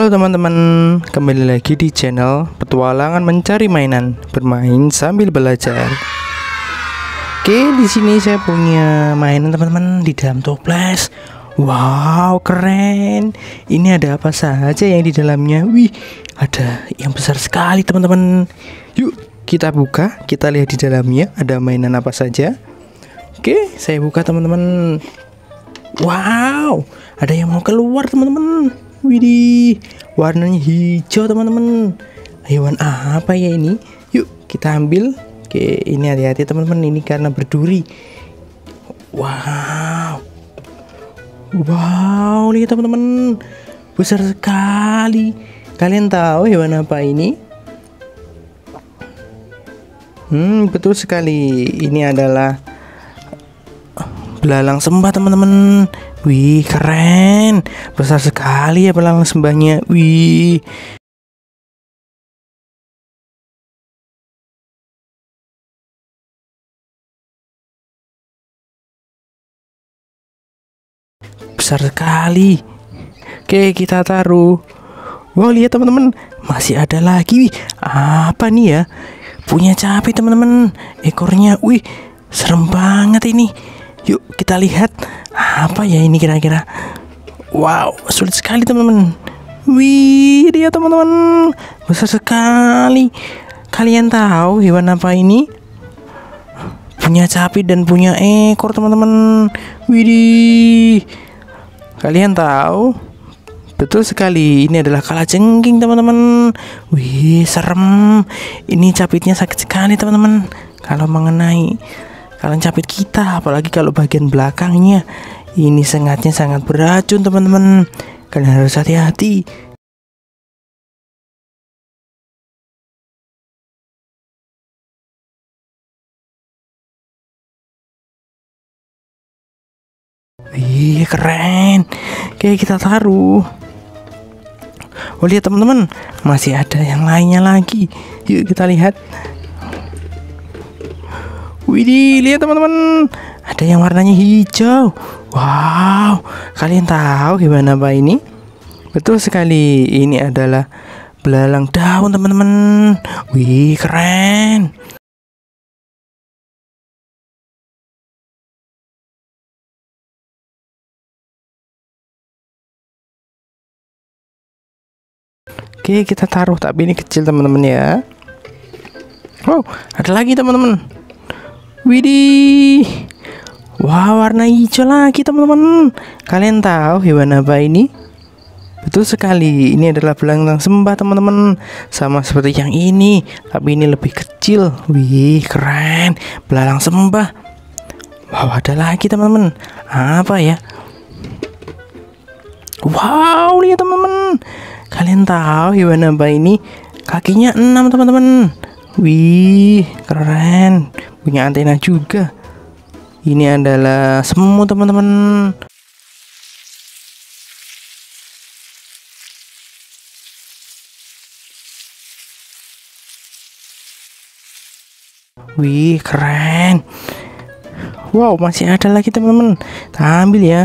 Halo teman-teman, kembali lagi di channel Petualangan Mencari Mainan, bermain sambil belajar. Oke, di sini saya punya mainan teman-teman di dalam toples. Wow, keren. Ini ada apa saja yang di dalamnya? Wih, ada yang besar sekali teman-teman. Yuk, kita buka, kita lihat di dalamnya ada mainan apa saja. Oke, saya buka teman-teman. Wow, ada yang mau keluar teman-teman. Widih, warnanya hijau teman-teman. Hewan apa ya ini? Yuk kita ambil. Oke, ini hati-hati teman-teman, ini karena berduri. Wow, wow, lihat teman-teman, besar sekali. Kalian tahu hewan apa ini? Betul sekali, ini adalah belalang sembah teman-teman. Wih, keren, besar sekali ya belalang sembahnya. Wih, besar sekali. Oke, kita taruh. Wow, lihat teman-teman, masih ada lagi. Wih, apa nih ya? Punya capi teman-teman, ekornya. Wih, serem banget ini. Yuk kita lihat apa ya ini kira-kira. Wow, sulit sekali teman-teman. Wih, dia teman-teman, besar sekali. Kalian tahu hewan apa ini? Punya capi dan punya ekor teman-teman. Widih, kalian tahu? Betul sekali, ini adalah kalajengking teman-teman. Wih, serem. Ini capitnya sakit sekali teman-teman. Kalau mengenai kalian capit kita, apalagi kalau bagian belakangnya, ini sengatnya sangat beracun teman-teman. Kalian harus hati-hati. Wih, keren. Oke, kita taruh. Oh, lihat teman-teman, masih ada yang lainnya lagi. Yuk kita lihat. Widih, lihat teman-teman, ada yang warnanya hijau. Wow, kalian tahu hewan apa ini? Betul sekali, ini adalah belalang daun teman-teman. Wih, keren. Oke, kita taruh, tapi ini kecil teman-teman ya. Wow, ada lagi teman-teman. Widih, wah, warna hijau lagi teman-teman. Kalian tahu hewan apa ini? Betul sekali, ini adalah belalang sembah teman-teman. Sama seperti yang ini, tapi ini lebih kecil. Wih, keren, belalang sembah. Wow, ada lagi teman-teman. Apa ya? Wow, lihat teman-teman, kalian tahu hewan apa ini? Kakinya 6 teman-teman. Wih, keren, punya antena juga. Ini adalah semut teman-teman. Wih, keren. Wow, masih ada lagi teman-teman. Kita ambil ya.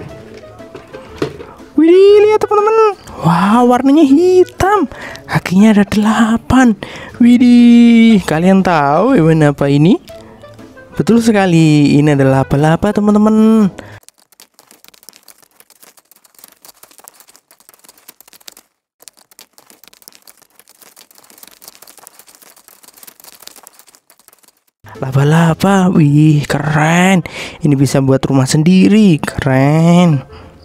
Wih, lihat teman-teman. Wow, warnanya hitam. Kakinya ada 8. Widih, kalian tahu hewan apa ini? Betul sekali, ini adalah laba-laba teman-teman. Laba-laba, wih, keren. Ini bisa buat rumah sendiri, keren.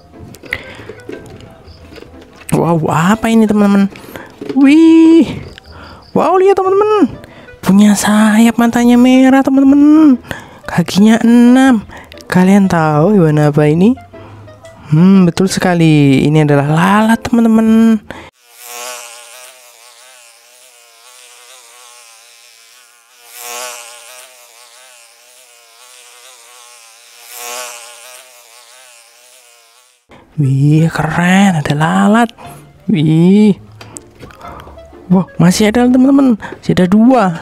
Wow, apa ini teman-teman? Wih, wow, lihat teman-teman, punya sayap, matanya merah teman-teman, kakinya 6. Kalian tahu hewan apa ini? Betul sekali, ini adalah lalat teman-teman. Wih, keren, ada lalat. Wih, wah, masih ada teman-teman, masih ada 2.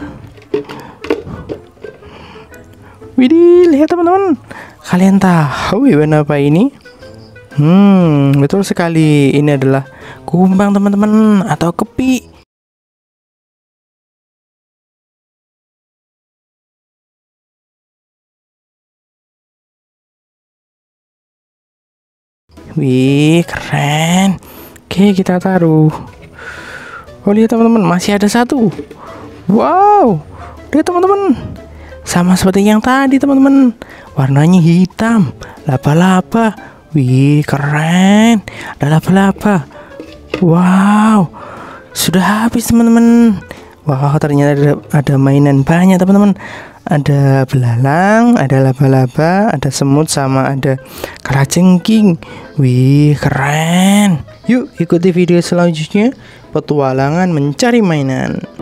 Widih, lihat teman-teman, kalian tahu hewan apa ini? Betul sekali, ini adalah kumbang teman-teman, atau kepi. Wih, keren. Oke, kita taruh. Oh, lihat teman-teman, masih ada satu. Wow, lihat teman-teman, sama seperti yang tadi teman-teman, warnanya hitam, laba-laba. Wih, keren, ada laba-laba. Wow, sudah habis teman-teman. Wow, ternyata ada mainan banyak teman-teman. Ada belalang, ada laba-laba, ada semut, sama ada kalajengking. Wih, keren. Yuk ikuti video selanjutnya, petualangan mencari mainan.